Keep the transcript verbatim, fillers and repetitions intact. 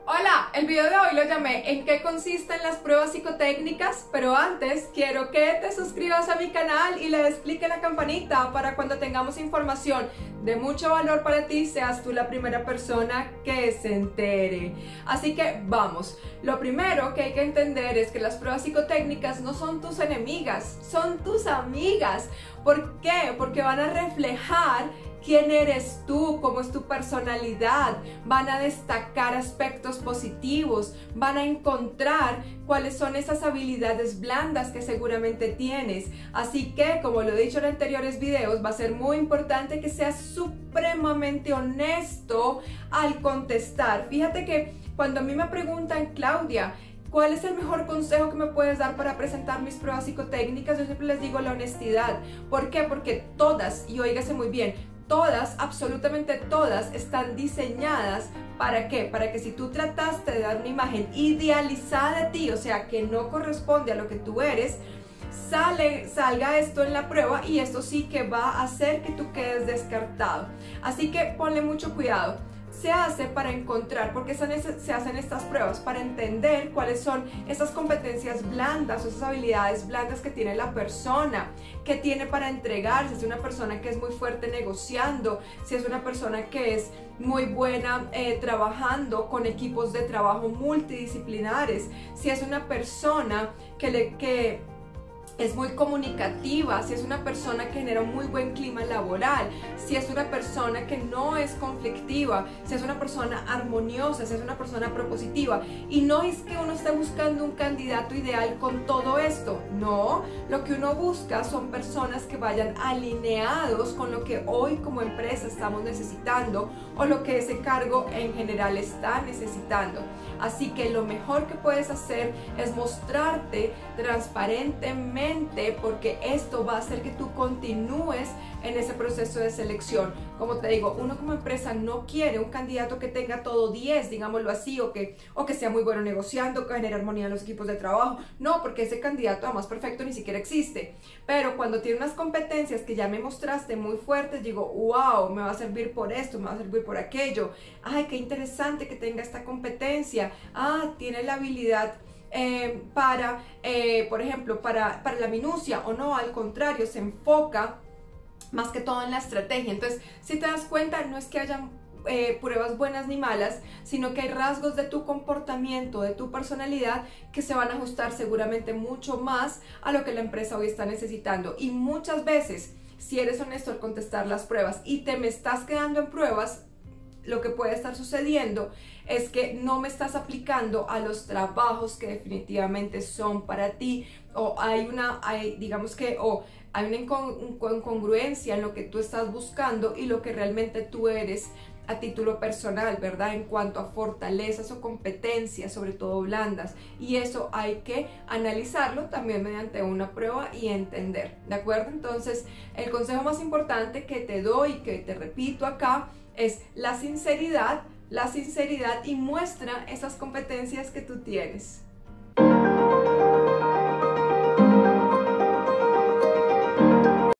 Hola, el video de hoy lo llamé ¿En qué consisten las pruebas psicotécnicas? Pero antes quiero que te suscribas a mi canal y le des clic en la campanita para cuando tengamos información de mucho valor para ti, seas tú la primera persona que se entere. Así que vamos, lo primero que hay que entender es que las pruebas psicotécnicas no son tus enemigas, son tus amigas. ¿Por qué? Porque van a reflejar quién eres tú, cómo es tu personalidad, van a destacar aspectos positivos, van a encontrar cuáles son esas habilidades blandas que seguramente tienes. Así que, como lo he dicho en anteriores videos, va a ser muy importante que seas supremamente honesto al contestar. Fíjate que cuando a mí me preguntan, Claudia, ¿cuál es el mejor consejo que me puedes dar para presentar mis pruebas psicotécnicas? Yo siempre les digo la honestidad. ¿Por qué? Porque todas, y óigase muy bien, todas, absolutamente todas, están diseñadas ¿para qué? Para que si tú trataste de dar una imagen idealizada de ti, o sea, que no corresponde a lo que tú eres, sale, salga esto en la prueba y esto sí que va a hacer que tú quedes descartado. Así que ponle mucho cuidado. Se hace para encontrar, porque se hacen estas pruebas, para entender cuáles son esas competencias blandas o esas habilidades blandas que tiene la persona, que tiene para entregar, si es una persona que es muy fuerte negociando, si es una persona que es muy buena eh, trabajando con equipos de trabajo multidisciplinares, si es una persona que le... que es muy comunicativa, si es una persona que genera un muy buen clima laboral, si es una persona que no es conflictiva, si es una persona armoniosa, si es una persona propositiva. Y no es que uno esté buscando un candidato ideal con todo esto, no, lo que uno busca son personas que vayan alineados con lo que hoy como empresa estamos necesitando o lo que ese cargo en general está necesitando. Así que lo mejor que puedes hacer es mostrarte transparentemente, porque esto va a hacer que tú continúes en ese proceso de selección. Como te digo, uno como empresa no quiere un candidato que tenga todo diez, digámoslo así, o que, o que sea muy bueno negociando, que genere armonía en los equipos de trabajo. No, porque ese candidato además perfecto ni siquiera existe. Pero cuando tiene unas competencias que ya me mostraste muy fuertes, digo, wow, me va a servir por esto, me va a servir por aquello. Ay, qué interesante que tenga esta competencia. Ah, tiene la habilidad Eh, para, eh, por ejemplo, para, para la minucia, o no, al contrario, se enfoca más que todo en la estrategia. Entonces, si te das cuenta, no es que hayan eh, pruebas buenas ni malas, sino que hay rasgos de tu comportamiento, de tu personalidad, que se van a ajustar seguramente mucho más a lo que la empresa hoy está necesitando. Y muchas veces, si eres honesto al contestar las pruebas y te me estás quedando en pruebas, lo que puede estar sucediendo es que no me estás aplicando a los trabajos que definitivamente son para ti, o hay una, hay, digamos que, o hay una incongruencia en lo que tú estás buscando y lo que realmente tú eres a título personal, ¿verdad? En cuanto a fortalezas o competencias, sobre todo blandas. Y eso hay que analizarlo también mediante una prueba y entender, ¿de acuerdo? Entonces, el consejo más importante que te doy, que te repito acá, es la sinceridad, la sinceridad y muestra esas competencias que tú tienes.